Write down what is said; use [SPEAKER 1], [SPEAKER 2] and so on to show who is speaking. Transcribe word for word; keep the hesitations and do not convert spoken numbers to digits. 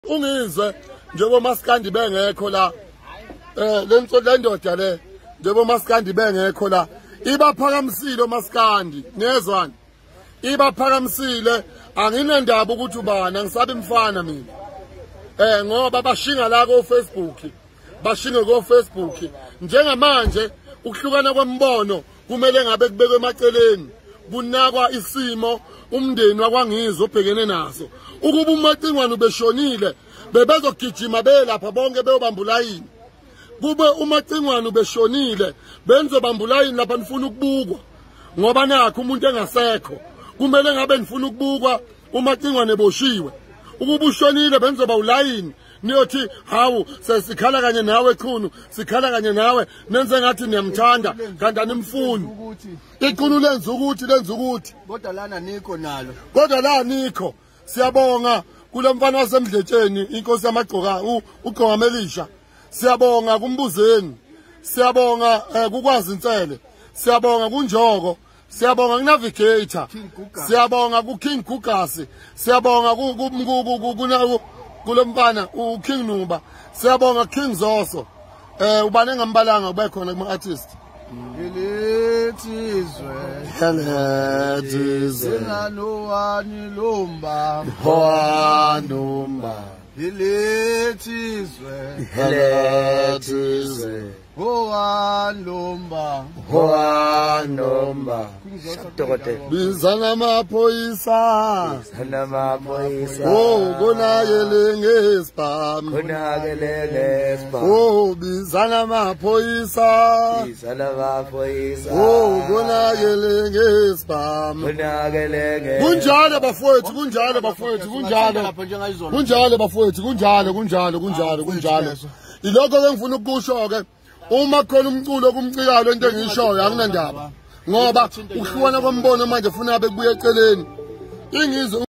[SPEAKER 1] Ungizwe njengoba maskandi bengekho la eh lento lendoda le njengoba maskandi bengekho la ibaphakamisile maskandi nezwana ibaphakamisile anginendaba ukuthi ubani ngisabe imfana mina eh ngoba bashinga la ko Facebook bashinge ko Facebook njengamanje ukuhlukana kwembono kumele ngabe kubekwe emaceleni kunakwa isimo umndeni wakwangizwe obhekene naso ukuba umacingwane ubeshonile bebezogijima belapha bonke beyobamba ulayini kube umacingwane ubeshonile benzobamba ulayini lapha nifuna ukubukwa ngoba nakho umuntu engasekho kumele ngabe nifuna ukubukwa umacingwane boshiwe ukuba ushonile benzoba ulayini niyothi hawu sesikhala kanye nawe khunu sikhala kanye nawe nenze ngathi niyamthanda kanti animfuni iqulu lenza ukuthi lenza ukuthi
[SPEAKER 2] kodwa lana nikho nalo
[SPEAKER 1] kodwa la nikho siyabonga kulemfana wasemdletsheni inkosi yamagcoka ugqoka melisha siyabonga kumbuzeni siyabonga kukwazi insele siyabonga kunjoko siyabonga kunavigator siyabonga ku King Gugasi siyabonga ku kulemfana u King Nuba siyabonga King Zoso eh ubane ngambalanga kube khona kuma artist
[SPEAKER 2] Lelithizwe
[SPEAKER 1] Lelithizwe
[SPEAKER 2] Singanowani lomba
[SPEAKER 1] Hwanumba
[SPEAKER 2] Lelithizwe
[SPEAKER 1] Lelithizwe
[SPEAKER 2] Hwanumba
[SPEAKER 3] Hwanumba Dokotela
[SPEAKER 1] Bizana amaphoyisa
[SPEAKER 3] Bizana amaphoyisa
[SPEAKER 1] Oh konakele ngesibhamu
[SPEAKER 3] konakele ngesibhamu
[SPEAKER 1] Oh bizana amaphoyisa
[SPEAKER 3] Bizana amaphoyisa
[SPEAKER 1] Oh konakele ngesibhamu
[SPEAKER 3] konakele ngesibhamu
[SPEAKER 1] kunjalo bafowethu kunjalo bafowethu kunjalo kunjalo bafowethu kunjalo kunjalo kunjalo kunjalo ilokho ke ngifuna ukusho ke uma khona umculo kumcikalo into engishoyo akunandaba ngoba ukuhlukana kwembono manje ufuna abe kubuye eceleni ingizwe